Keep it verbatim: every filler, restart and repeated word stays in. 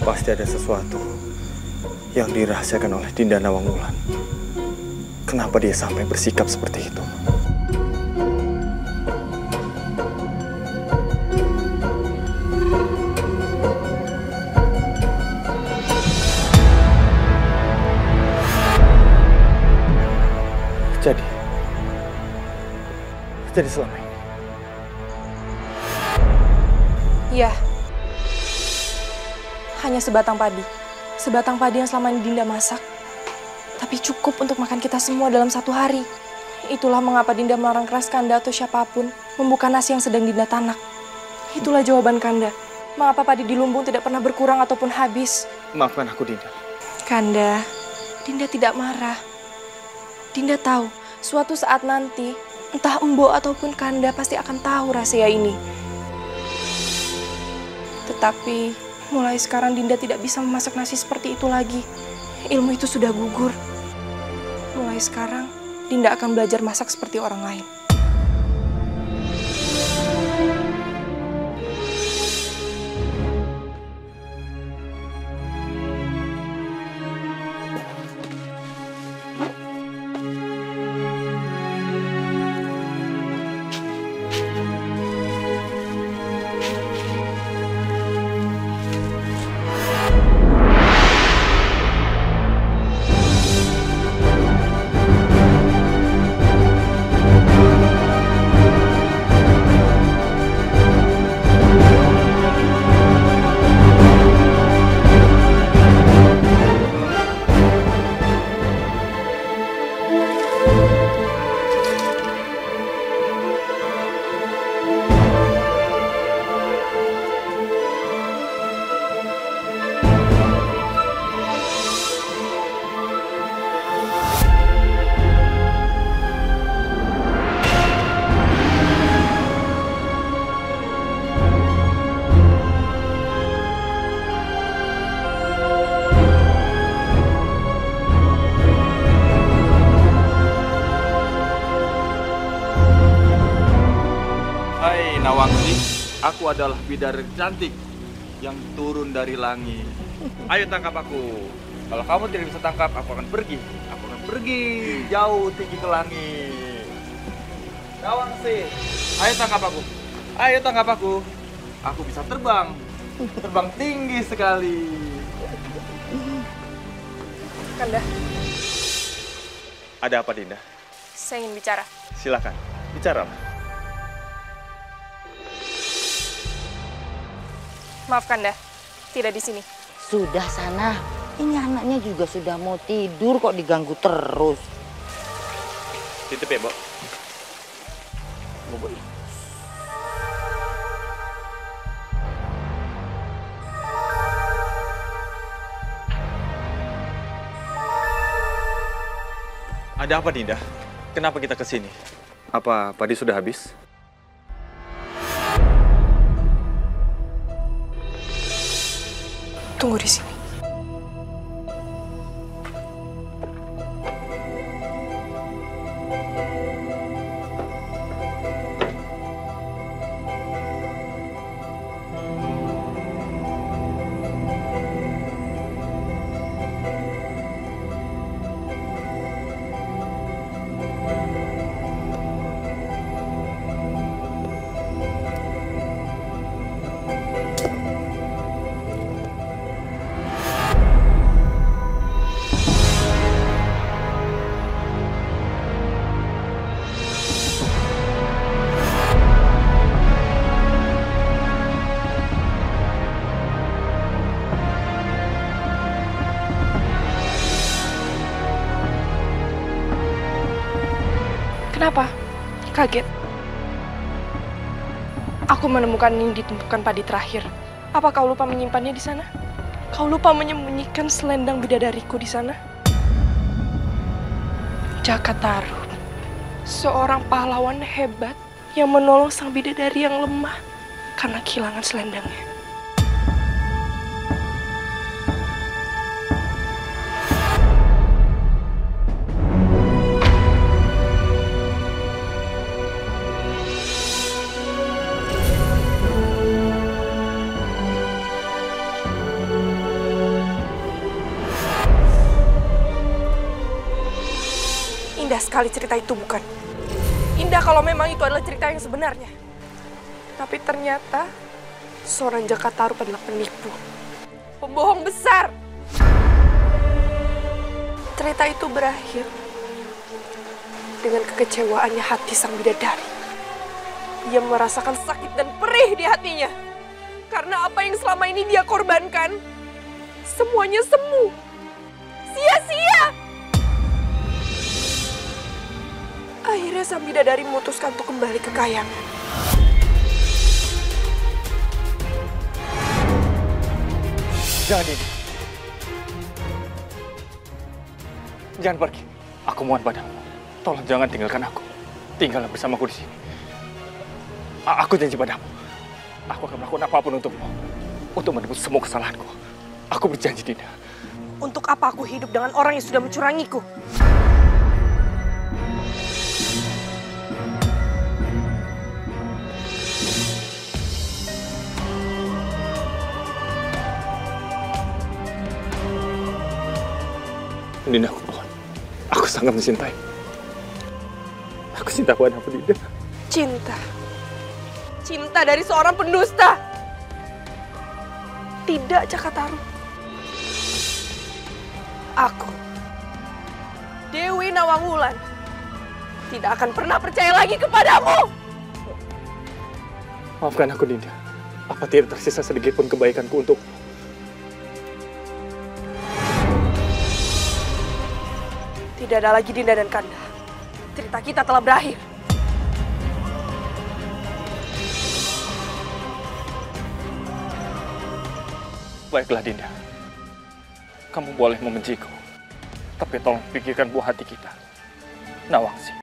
Pasti ada sesuatu yang dirahasiakan oleh Dinda Nawangwulan. Kenapa dia sampai bersikap seperti itu? Jadi, jadi selama ini. Iya. Hanya sebatang padi. Sebatang padi yang selama ini Dinda masak. Tapi cukup untuk makan kita semua dalam satu hari. Itulah mengapa Dinda melarang keras Kanda atau siapapun membuka nasi yang sedang Dinda tanak. Itulah jawaban Kanda. Mengapa padi di lumbung tidak pernah berkurang ataupun habis? Maafkan aku, Dinda. Kanda, Dinda tidak marah. Dinda tahu, suatu saat nanti, entah Embo ataupun Kanda pasti akan tahu rahasia ini. Tetapi, mulai sekarang Dinda tidak bisa memasak nasi seperti itu lagi. Ilmu itu sudah gugur. Mulai sekarang, Dinda akan belajar masak seperti orang lain. Nawangsi, aku adalah bidadari cantik yang turun dari langit. Ayo tangkap aku. Kalau kamu tidak bisa tangkap, aku akan pergi. Aku akan pergi jauh tinggi ke langit. Nawangsi, ayo tangkap aku. Ayo tangkap aku. Aku bisa terbang. Terbang tinggi sekali. Kanda, Ada apa, Dinda? saya ingin bicara. Silakan, bicaralah. Maaf Kanda, tidak di sini. Sudah sana. Ini anaknya juga sudah mau tidur kok diganggu terus. Titip ya, Bo. Bobo. Ada apa, Dinda? Kenapa kita ke sini? Apa padi sudah habis? Tunggu di sini. Kenapa? Kaget. Aku menemukan ini di tumpukan padi terakhir. Apa kau lupa menyimpannya di sana? Kau lupa menyembunyikan selendang bidadariku di sana? Jakataru, seorang pahlawan hebat yang menolong sang bidadari yang lemah karena kehilangan selendangnya. Indah sekali cerita itu, bukan? Indah kalau memang itu adalah cerita yang sebenarnya. Tapi ternyata seorang Jakatarup adalah penipu. Pembohong besar. Cerita itu berakhir dengan kekecewaannya hati sang bidadari. Ia merasakan sakit dan perih di hatinya. Karena apa yang selama ini dia korbankan, semuanya semu. Sia-sia. Akhirnya sang bidadari memutuskan untuk kembali ke kayangan. Jangan ini. Jangan pergi. Aku mohon padamu. Tolong jangan tinggalkan aku. Tinggallah bersamaku di sini. A- aku janji padamu. Aku akan melakukan apapun untukmu. Untuk menebus semua kesalahanku. Aku berjanji, Dinda. Untuk apa aku hidup dengan orang yang sudah mencurangiku? Dinda, aku mohon. Aku sangat mencintai. Aku cinta padamu, Dinda. Cinta. Cinta dari seorang pendusta. Tidak, Jakatarup. Aku, Dewi Nawangwulan, tidak akan pernah percaya lagi kepadamu. Maafkan aku, Dinda. Apa tidak tersisa sedikit pun kebaikanku untukmu? Tidak ada lagi Dinda dan Kanda. Cerita kita telah berakhir. Baiklah, Dinda. Kamu boleh membenciku. Tapi tolong pikirkan buah hati kita, Nawangsi.